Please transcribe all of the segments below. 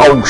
Оу,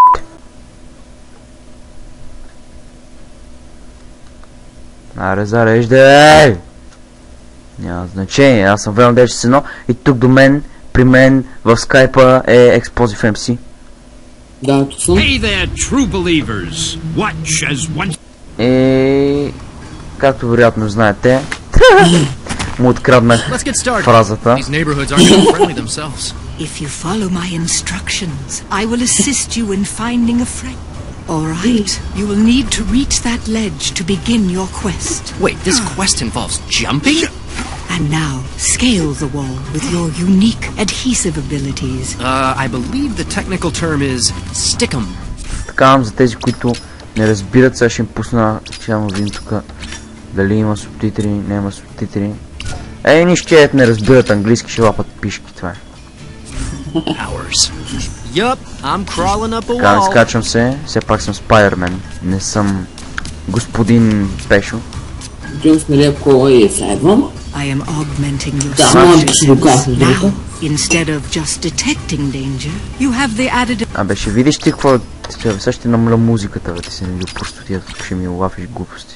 аре, зареждай! Няма значение, аз съм Venom 961 и тук до мен, при мен в скайпа е Explosive MC. Да, тук съм. Hey there, true believers. Watch as one... И както вероятно знаете, му откраднах фразата. These neighborhoods aren't gonna be friendly themselves. If you follow my instructions, I will assist you in finding a friend. All right, you will need to reach that ledge to begin your quest. Wait, this quest involves jumping? And now, scale the wall with your unique adhesive abilities. I believe the technical term is stickum. Така, за тези, които не разбират, сега ще им пусна, ще видим тук дали има субтитри, не има субтитри. Ей, нищо не разбират английски, ще лапат пишки, това е. Hours. Yup, I'm crawling up a Така, wall. скачам се, все пак съм Spider-Man, не съм господин Пешо. Джонс нали кола и следвам. I am augmenting your Да, senses. Now, instead of just detecting danger, you have the added... Абе, ще видиш ти какво... Сега ще намаля музиката, бе, ти се не види простотията, ще ми лафиш глупости.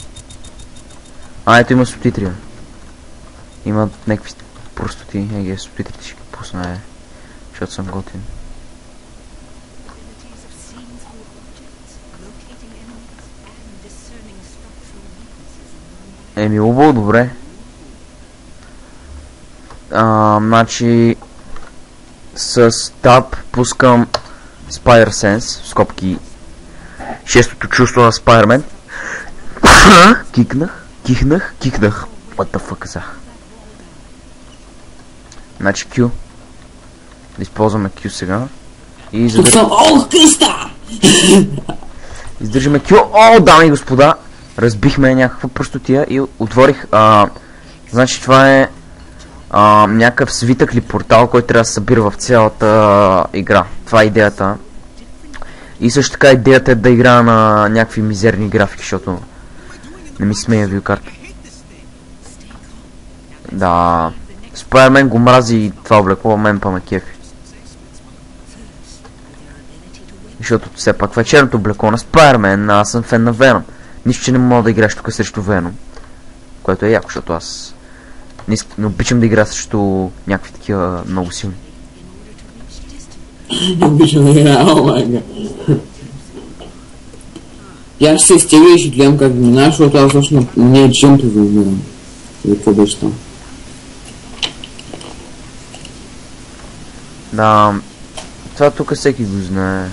Ето има субтитри, бе. Има някакви простоти, еге, субтитрите ще ги пусна, защото съм готин. Еми, убаво, добре. Значи... С Tab пускам Spider Sense, в скобки шестото чувство на Spider-Man. Кихнах. What the fuck казах? Значи Q. Да използваме Q сега. И Тук съм, къста! Издържаме Q. О, дами и господа! Разбихме някаква простотия и отворих... Значи това е... някакъв свитък или портал, който трябва да се събира в цялата игра. Това е идеята. И също така идеята е да играя на някакви мизерни графики, защото не ми смея видеокарта. Да, Spider-Man го мрази и това облекло, мен па ме кефи. Защото все пак това е черното облекло на Spider-Man, аз съм фен на Venom. Нищо, че не мога да играеш тук срещу Venom. Което е яко, защото аз не обичам да игра срещу някакви такива много силни. Не обичам да играя, о май гад. Я ще се изтегля и ще гледам как минава, защото аз точно не е джемто да умирам. Или какво беше там? Да, това тук всеки го знае.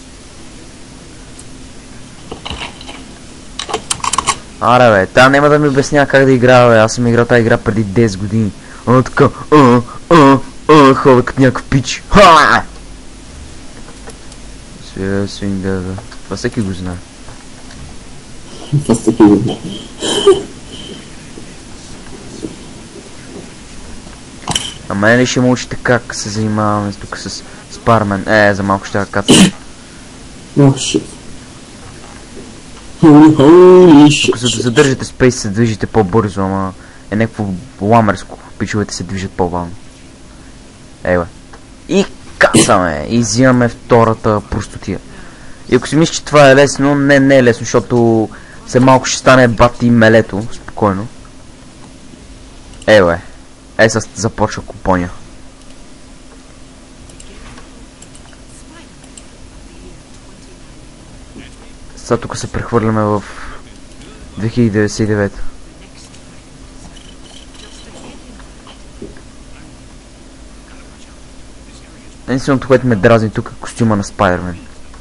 Аре бе, та няма да ми обяснява как да играя, бе. Аз съм играл тази игра преди 10 години. Така, хода като някакъв пич. Ха! Свинг, да. Това всеки го знае. Това всеки го знае. А мен ли ще му учите как се занимаваме тук с Spider-Man? За малко ще я кацам. О, шит. Holy shit. За да задържате спейс се движите по-бързо, ама е някакво ламерско. Пичовете се движат по-бавно. Ева. И кацаме. И взимаме втората простотия. И ако си мислиш, че това е лесно, не е лесно, защото все малко ще стане бати мелето. Спокойно. Ева. Сега започва купоня. Сега тук се прехвърляме в 2099. Единственото, което ме дразни тук е костюма на Spider-Man.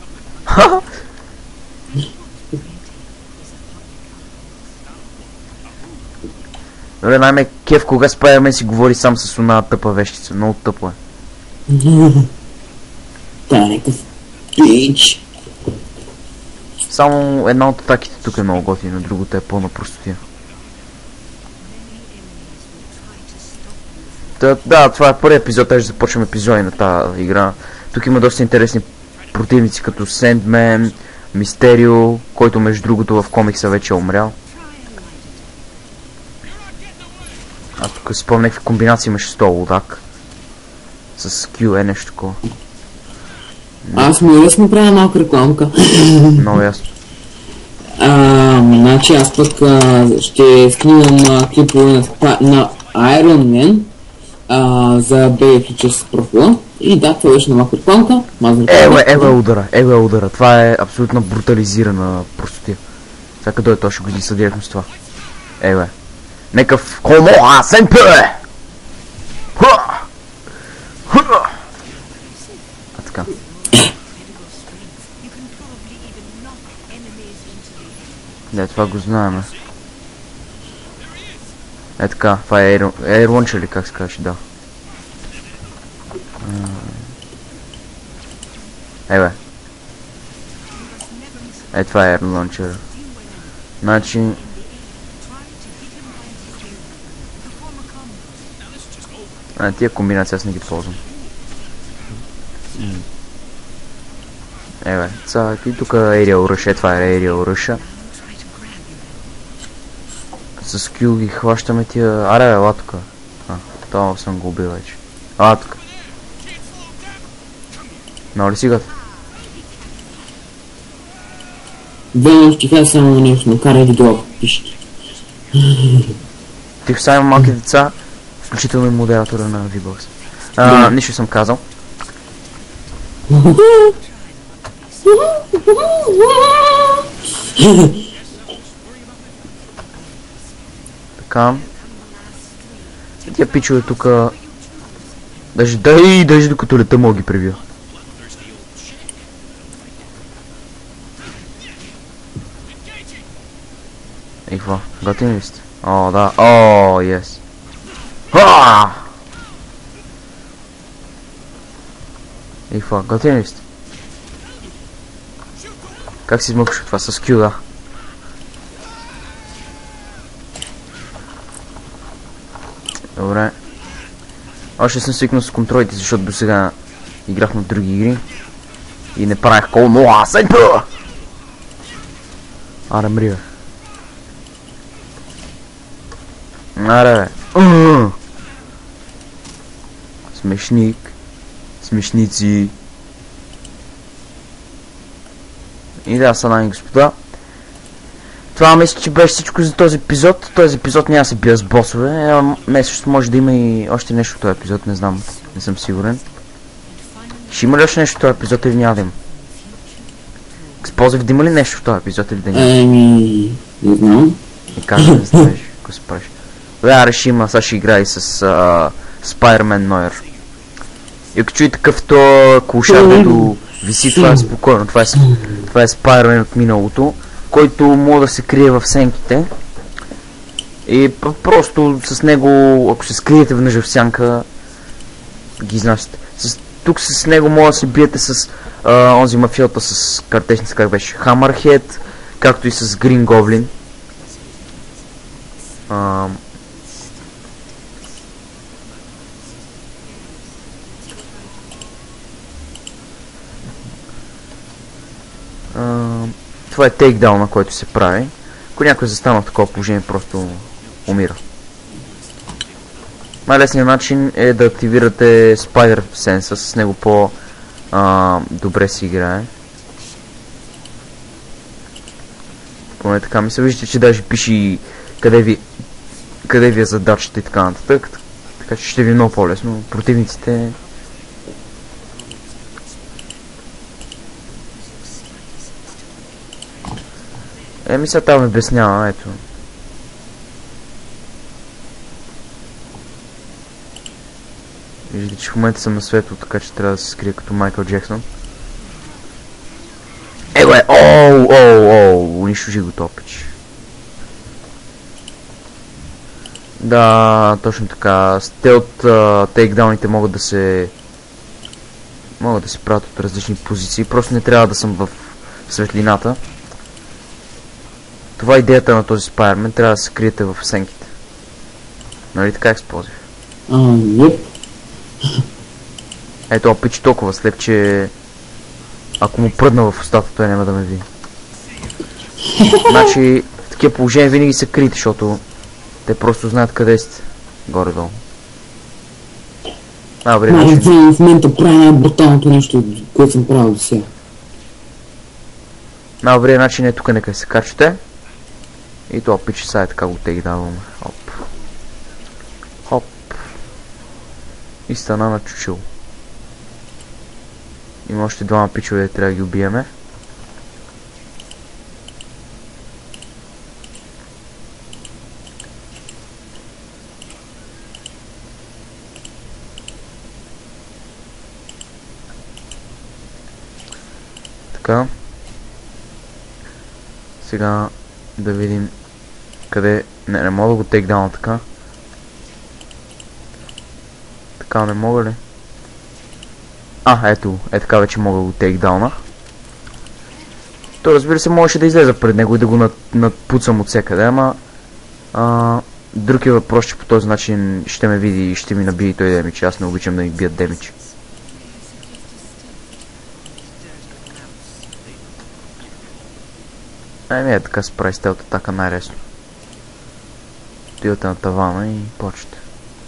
Добре, най-ме кеф кога Spider-Man си говори сам с една тъпа вещица. Много тъпо е. Та някакъв пич. Само една от атаките тук е много готина, другото е пълна простотия. Да, това е първият епизод, ще започваме епизоди на тази игра. Тук има доста интересни противници, като Sandman, Мистерио, който между другото в комикса вече е умрял. А тук си спомня някакви комбинации имаше с този лудак. С Q нещо такова. Аз мога да си направя малка рекламка. Много ясно. Значи аз пък ще снимам клипове на Iron Man за BF чрез профила. И да, това беше на малка рекламка. Ева удара. Това е абсолютно брутализирана простотия. Сега къде той ще го излиса директно с това. Некъв Хомоа Семпе! А така. Да, това го знаем. Така, това е Air Launcher или как се казваше, да. Това е Air Launcher. Значи... тия комбинации аз не ги ползвам. И тук Aerial Rush, това е Aerial Rush. С скил ги хващаме тия... Аре, ела тук. Това съм го убил вече. Ела тук. Много ли сигат? Ведно ще кажа само нещо, накарай ги долу пишки. Тихо само малки деца, включително и модератора на VBox. Нищо съм казал. Така. Тия пичове тука... Даже докато лета мога ги пребия. И какво? Готини ли сте? О, да. О, yes. И какво? Готини ли сте? Как си измъкваш това? С Q, да. Добре. Още съм свикнал с контролите, защото до сега играх на други игри. И не правих колно асенпа! Аре, мри, бе. Аре, бе. Смешник. Смешници. И да, са, дами и господа. Това мисля, че беше всичко за този епизод. Този епизод няма да се бия с босове. Също може да има и още нещо в този епизод, не знам. Не съм сигурен. Ще има ли още нещо в този епизод или няма да има? Explosive, да има ли нещо в този епизод или да няма? Не знам. Не кажа да знаеш, ако се правиш. Да, реши има, сега ще играе с Spider-Man Noir. И ако чуи такъв то клушар, дето виси, това е спокойно. Това е Spider-Man от миналото, който може да се крие в сенките. И просто с него, ако се скриете веднъж в сянка, ги изнасяте. Тук с него може да се биете с онзи мафиота с картечница, как беше, Hammerhead, както и с Green Goblin. Това е тейкдаун, на който се прави. Ако някой застана в такова положение, просто умира. Най-лесният начин е да активирате Spider Sense, с него по-добре си играе. Поне така ми се виждате, че даже пише къде ви е задачата и така нататък. Така че ще ви е много по-лесно. Противниците... Сега там ме обяснява, ето. Виждате, че в момента съм на светло, така че трябва да се скрия като Майкъл Джексън. Унищожи го топич. Да, точно така. Стелт тейкдауните могат да се правят от различни позиции. Просто не трябва да съм в светлината. Това е идеята на този Spider-Man, трябва да се криете в сенките. Нали така, Explosive? Ето, опич толкова слеп, че ако му пръдна в устата, той няма да ме види. Значи, в такива положения винаги се крите, защото те просто знаят къде сте. Горе-долу. Добре, начин. В момента правя най-бруталното нещо, което съм правил до сега. Добре, начин е тук, нека се качате. И това пиче сега е така го теги даваме. Хоп. Хоп. И стана на чучело. Има още двама пичове, трябва да ги убиеме. Така. Сега да видим къде... Не мога да го тейкдауна така. Така не мога ли? Ето, така вече мога да го тейкдауна. То разбира се можеше да излеза пред него и да го надпуцам от всекъде, ама... друг е въпрос, че по този начин ще ме види и ще ми набие той демидж. Аз не обичам да ми бият демидж. Така се прави стелт атака най-лесно. Отивате на тавана и почвате.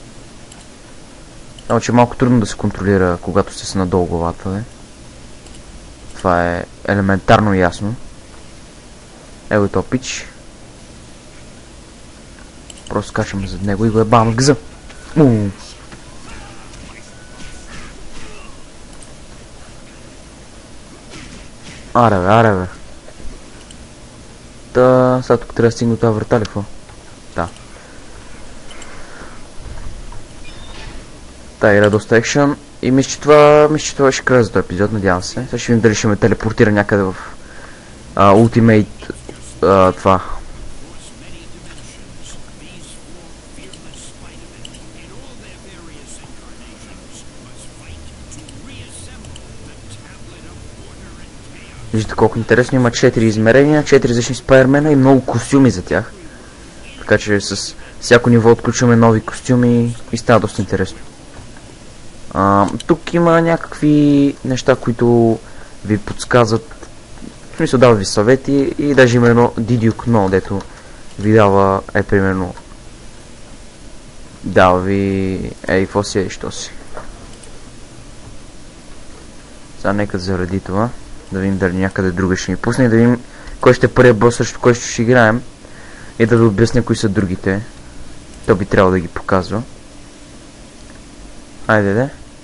Само че е малко трудно да се контролира, когато сте надолу главата, не? Това е елементарно ясно. Ево и то пич. Просто качваме зад него и го ебам в гъза. Аре бе. Сега тук трябва да стигна тази врата ли, какво? Да. Игра доста екшън. И мисля, че това ще края за този епизод, надявам се. Сега ще видим дали ще ме телепортира някъде в Ultimate това. Виждате колко интересно, има 4 измерения, 4 различни спайдермена и много костюми за тях. Така че с всяко ниво отключваме нови костюми и става доста интересно. Тук има някакви неща, които ви подсказват, в смисъл дават ви съвети и даже има едно Did you know, дето ви дава, примерно, дава ви, какво си е, що си. Сега нека заради това. Да видим дали някъде друга ще ми пусне и да видим кой ще е първият бос, срещу кой ще играем. И да ви обясня кои са другите. То би трябвало да ги показва. Айде.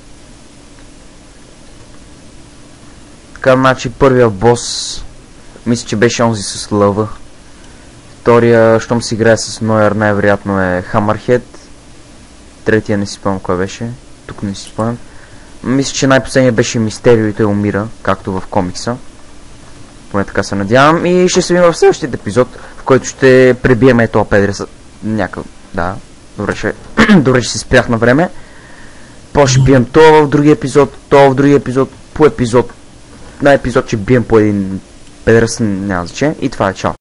Така, значи първият бос мисля, че беше онзи с лъва. Втория, щом си играе с Нойер, най-вероятно е Hammerhead. Третия не си спомням кой беше. Тук не си спомням. Мисля, че най-последният беше Мистерио и той умира, както в комикса. Поне така се надявам. И ще се видим в следващия епизод, в който ще пребием този педреса. Някакъв. Да. Добре, че се спрях на време. После ще бием това в другия епизод, това в другия епизод, по епизод. На епизод ще бием по един педрес, няма значение. И това е, чао.